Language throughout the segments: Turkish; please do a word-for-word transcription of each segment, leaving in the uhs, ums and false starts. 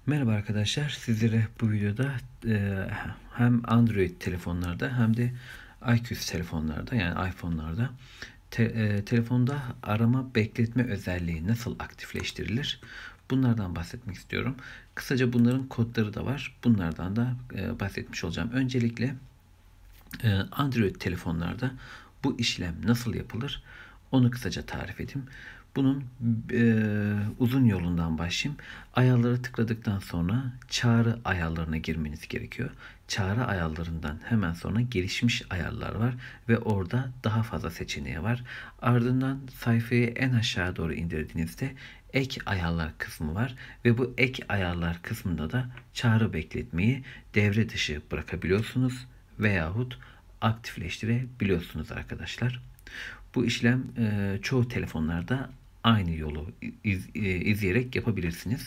Merhaba arkadaşlar, sizlere bu videoda e, hem Android telefonlarda hem de iQOO telefonlarda yani iPhone'larda te, e, telefonda arama bekletme özelliği nasıl aktifleştirilir? Bunlardan bahsetmek istiyorum. Kısaca bunların kodları da var. Bunlardan da e, bahsetmiş olacağım. Öncelikle e, Android telefonlarda bu işlem nasıl yapılır? Onu kısaca tarif edeyim. Bunun e, uzun yolundan başlayayım. Ayarlara tıkladıktan sonra çağrı ayarlarına girmeniz gerekiyor. Çağrı ayarlarından hemen sonra gelişmiş ayarlar var ve orada daha fazla seçeneği var. Ardından sayfayı en aşağı doğru indirdiğinizde ek ayarlar kısmı var ve bu ek ayarlar kısmında da çağrı bekletmeyi devre dışı bırakabiliyorsunuz veyahut aktifleştirebiliyorsunuz arkadaşlar. Bu işlem e, çoğu telefonlarda aynı yolu iz, e, izleyerek yapabilirsiniz.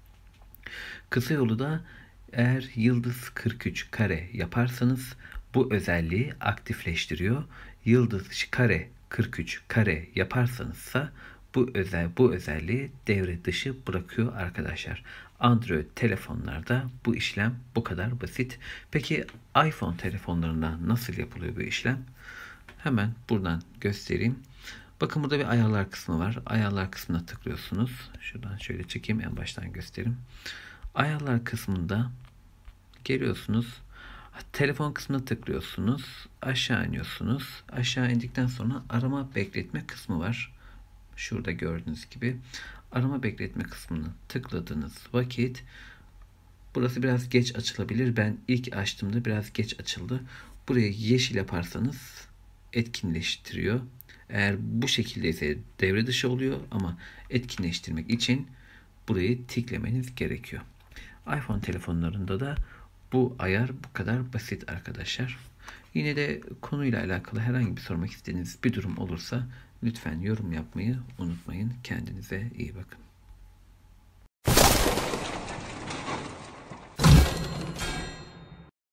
Kısa yolu da eğer yıldız kırk üç kare yaparsanız bu özelliği aktifleştiriyor. Yıldız kare kırk üç kare yaparsanızsa bu özel bu özelliği devre dışı bırakıyor arkadaşlar. Android telefonlarda bu işlem bu kadar basit. Peki iPhone telefonlarında nasıl yapılıyor bu işlem? Hemen buradan göstereyim. Bakın burada bir ayarlar kısmı var. Ayarlar kısmına tıklıyorsunuz. Şuradan şöyle çekeyim, en baştan göstereyim. Ayarlar kısmında geliyorsunuz. Telefon kısmına tıklıyorsunuz. Aşağı iniyorsunuz. Aşağı indikten sonra arama bekletme kısmı var. Şurada gördüğünüz gibi. Arama bekletme kısmını tıkladığınız vakit burası biraz geç açılabilir. Ben ilk açtığımda biraz geç açıldı. Burayı yeşil yaparsanız etkinleştiriyor. Eğer bu şekilde ise devre dışı oluyor ama etkinleştirmek için burayı tiklemeniz gerekiyor. iPhone telefonlarında da bu ayar bu kadar basit arkadaşlar. Yine de konuyla alakalı herhangi bir sormak istediğiniz bir durum olursa lütfen yorum yapmayı unutmayın. Kendinize iyi bakın.